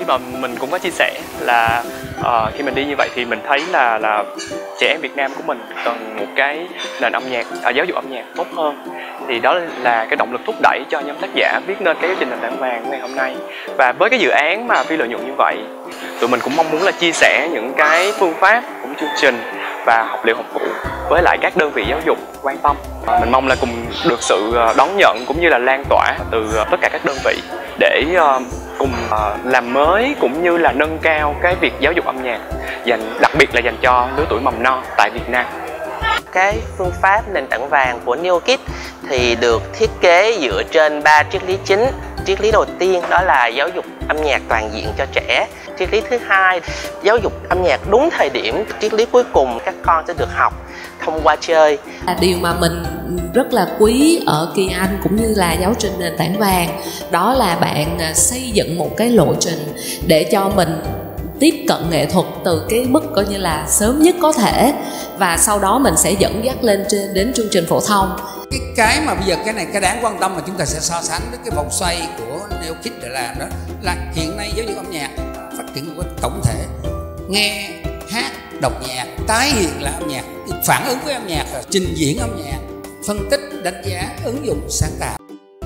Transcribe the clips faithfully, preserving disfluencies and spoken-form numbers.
khi mà mình cũng có chia sẻ là uh, khi mình đi như vậy thì mình thấy là là trẻ em Việt Nam của mình cần một cái nền âm nhạc, uh, giáo dục âm nhạc tốt hơn. Thì đó là cái động lực thúc đẩy cho nhóm tác giả viết nên cái giáo trình nền tảng vàng ngày hôm nay. Và với cái dự án mà phi lợi nhuận như vậy, tụi mình cũng mong muốn là chia sẻ những cái phương pháp cũng chương trình và học liệu học phụ với lại các đơn vị giáo dục quan tâm. Mình mong là cùng được sự đón nhận cũng như là lan tỏa từ tất cả các đơn vị để cùng làm mới cũng như là nâng cao cái việc giáo dục âm nhạc, dành đặc biệt là dành cho lứa tuổi mầm non tại Việt Nam. Cái phương pháp nền tảng vàng của NeoKids thì được thiết kế dựa trên ba triết lý chính. Triết lý đầu tiên đó là giáo dục âm nhạc toàn diện cho trẻ. Triết lý thứ hai, giáo dục âm nhạc đúng thời điểm. Triết lý cuối cùng, các con sẽ được học thông qua chơi. Điều mà mình rất là quý ở Kỳ Anh cũng như là giáo trình nền tảng vàng, đó là bạn xây dựng một cái lộ trình để cho mình tiếp cận nghệ thuật từ cái mức coi như là sớm nhất có thể, và sau đó mình sẽ dẫn dắt lên trên đến chương trình phổ thông. Cái cái mà bây giờ cái này cái đáng quan tâm mà chúng ta sẽ so sánh với cái vòng xoay của NeoKids để làm đó là hiện nay giáo dục âm nhạc phát triển một cái tổng thể, nghe hát đọc nhạc, tái hiện lại âm nhạc, phản ứng với âm nhạc, trình diễn âm nhạc, phân tích, đánh giá, ứng dụng, sáng tạo.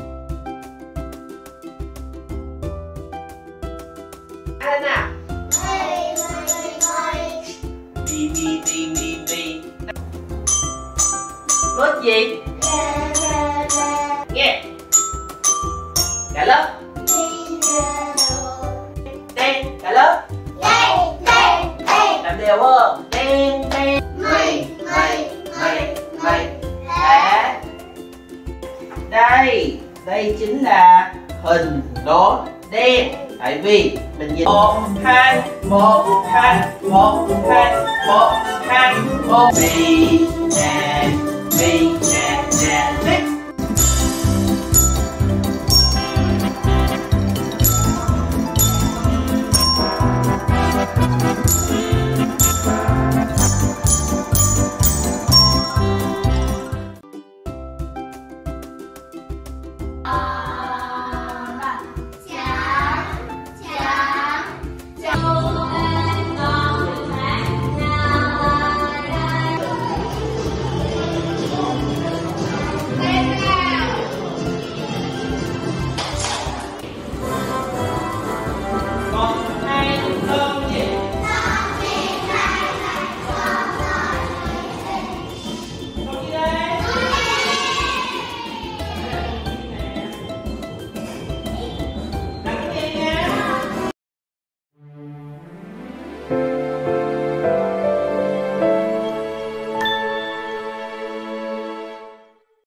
Anh à. Bi bi bi bi bi. Nốt gì? Nghe. Cả lớp. Đen, cả lớp. Làm đều không? Đen, đen. Mây, mây, mây, mây. Đá. Đây, đây chính là hình nốt đen. Tại vì mình nhìn một, hai, một, hai, một, hai, một, hai, một. Bi, nè, bi, nè.